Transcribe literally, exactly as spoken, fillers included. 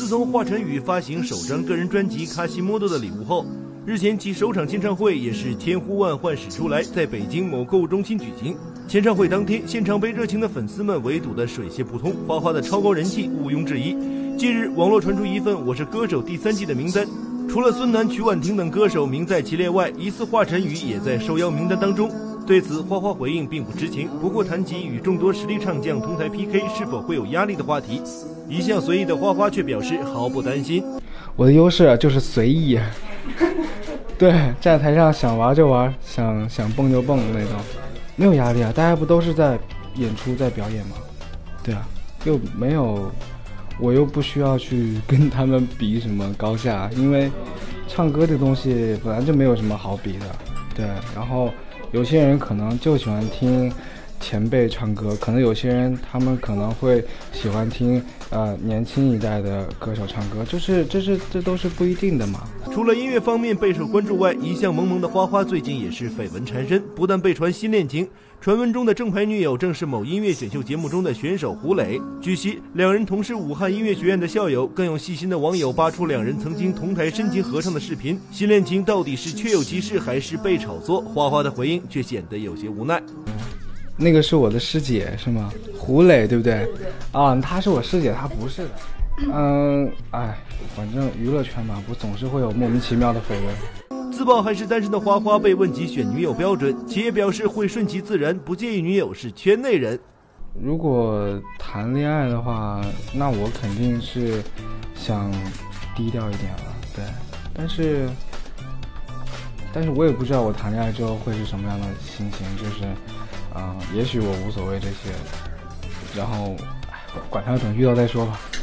自从华晨宇发行首张个人专辑《卡西莫多的礼物》后，日前其首场签唱会也是千呼万唤始出来，在北京某购物中心举行。签唱会当天，现场被热情的粉丝们围堵得水泄不通，花花的超高人气毋庸置疑。近日，网络传出一份《我是歌手》第三季的名单，除了孙楠、曲婉婷等歌手名在其列外，疑似华晨宇也在受邀名单当中。对此，花花回应并不知情。不过谈及与众多实力唱将同台 P K 是否会有压力的话题，一向随意的花花却表示毫不担心。 我的优势就是随意，对，站台上想玩就玩，想想蹦就蹦的那种，没有压力啊。大家不都是在演出在表演吗？对啊，又没有，我又不需要去跟他们比什么高下，因为唱歌这东西本来就没有什么好比的。对，然后有些人可能就喜欢听前辈唱歌，可能有些人他们可能会喜欢听呃年轻一代的歌手唱歌，就是这是这都是不一定的嘛。 除了音乐方面备受关注外，一向萌萌的花花最近也是绯闻缠身，不但被传新恋情，传闻中的正牌女友正是某音乐选秀节目中的选手胡磊。据悉，两人同是武汉音乐学院的校友，更有细心的网友扒出两人曾经同台深情合唱的视频。新恋情到底是确有其事还是被炒作？花花的回应却显得有些无奈。 那个是我的师姐是吗？胡磊对不对？啊，她是我师姐，她不是的。嗯，哎，反正娱乐圈嘛，不总是会有莫名其妙的绯闻。 自曝还是单身的花花被问及选女友标准，其也表示会顺其自然，不介意女友是圈内人。 如果谈恋爱的话，那我肯定是想低调一点了，对。但是，但是我也不知道我谈恋爱之后会是什么样的心情，就是。嗯，也许我无所谓这些，然后，管他，等遇到再说吧。